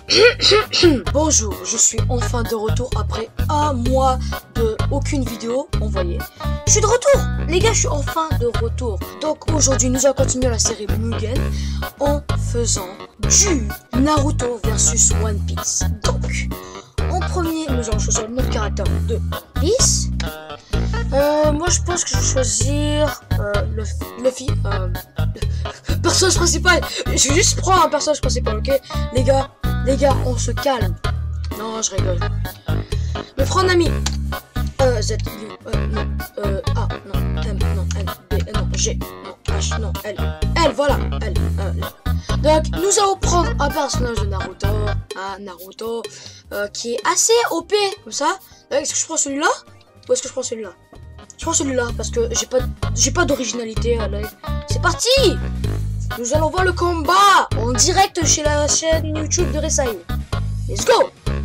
Bonjour, je suis enfin de retour après un mois de aucune vidéo envoyée. Je suis de retour, les gars, je suis enfin de retour. Donc aujourd'hui, nous allons continuer la série Mugen en faisant du Naruto versus One Piece. Donc, en premier, nous allons choisir notre caractère de One Piece. Moi, je pense que je vais choisir Luffy. Personnage principal. Je vais juste prendre un personnage principal, ok? Les gars, on se calme. Non, je rigole. Me prends un ami. Z, U, non, A, non, M, non, N, B, non, G, non, H, non, L. L, voilà, L. Donc, nous allons prendre un personnage de Naruto, qui est assez OP, comme ça. Est-ce que je prends celui-là? Ou est-ce que je prends celui-là? Je prends celui-là, parce que j'ai pas d'originalité à l'œil. C'est parti! Nous allons voir le combat en direct chez la chaîne YouTube de Resai. Let's go!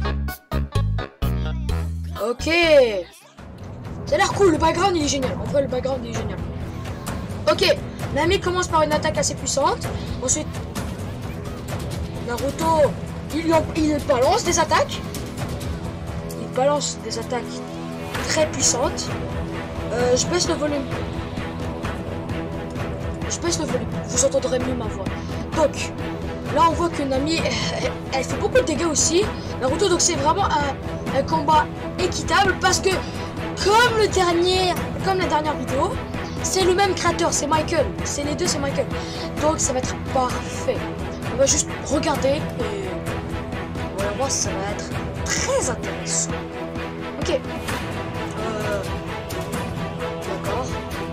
Ok. Ça a l'air cool, le background il est génial. En vrai, le background il est génial. Ok, Nami commence par une attaque assez puissante. Ensuite, Naruto, il balance des attaques. Il balance des attaques très puissantes. Je baisse le volume. Vous entendrez mieux ma voix. Donc, là on voit que Nami, elle fait beaucoup de dégâts aussi. Naruto, donc c'est vraiment un combat équitable parce que comme la dernière vidéo, c'est le même créateur, c'est Michael. C'est les deux, c'est Michael. Donc ça va être parfait. On va juste regarder et on va voir si ça va être très intéressant. Ok. D'accord.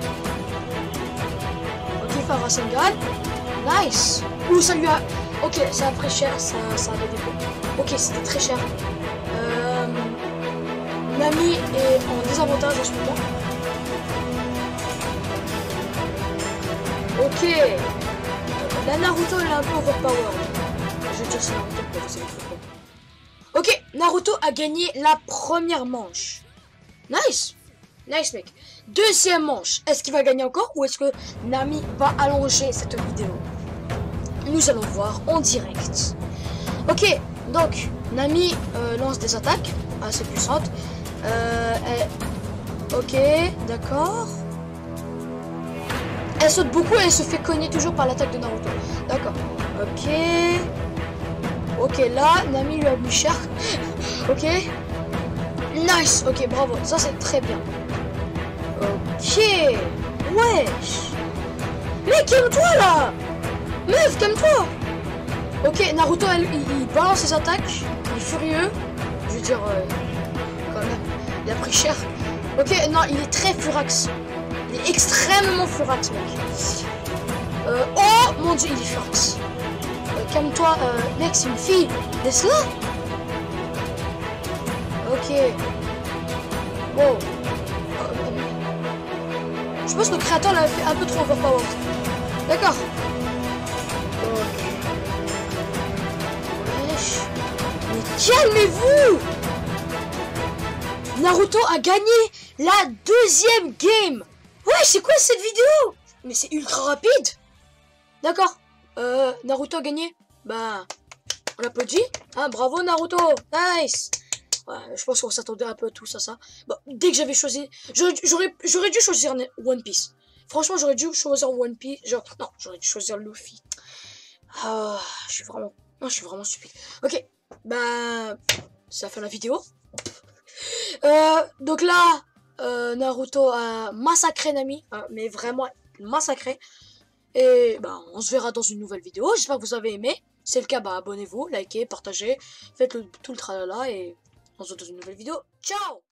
Ok, Rasengan. Nice. Ouh, ça lui a... Ok, ça a pris cher, ça a des défauts. Ok, c'était très cher. Nami est en désavantage en ce moment. Ok. La Naruto, elle est un peu overpowered. Je veux dire, c'est Naruto, vous savez pourquoi. Ok, Naruto a gagné la première manche. Nice. Nice, mec. Deuxième manche. Est-ce qu'il va gagner encore ou est-ce que Nami va allonger cette vidéo? Nous allons voir en direct. Ok, donc Nami lance des attaques assez puissantes. Ok, d'accord. Elle saute beaucoup et elle se fait cogner toujours par l'attaque de Naruto. D'accord. Ok. Ok, là, Nami lui a mis cher. Ok. Nice. Ok, bravo. Ça, c'est très bien. Ok. Wesh. Mec, calme-toi, là. Meuf, calme-toi. Ok, Naruto, il balance ses attaques. Il est furieux. Je veux dire, quand même, il a pris cher. Ok, non, il est très furax. Il est extrêmement furax, mec. Oh, mon dieu, il est furax. Calme-toi, mec, c'est une fille. Laisse-la. Ok. Wow. Je pense que le créateur l'a fait un peu trop overpowered. D'accord. Mais calmez-vous! Naruto a gagné la deuxième game. Ouais, c'est quoi cette vidéo? Mais c'est ultra rapide. D'accord. Naruto a gagné. Bah, on applaudit. Hein, bravo Naruto. Nice. Ouais, je pense qu'on s'attendait un peu tous à ça. Bon, dès que j'avais choisi, j'aurais dû choisir One Piece. Franchement, j'aurais dû choisir One Piece. Genre, non, j'aurais dû choisir Luffy. Ah, je suis vraiment stupide. Ok, bah, ça fait la vidéo. Donc là, Naruto a massacré Nami, hein, mais vraiment massacré. Et bah, on se verra dans une nouvelle vidéo. J'espère que vous avez aimé. Si c'est le cas, bah, abonnez-vous, likez, partagez, faites tout le tralala et on se retrouve dans une nouvelle vidéo. Ciao!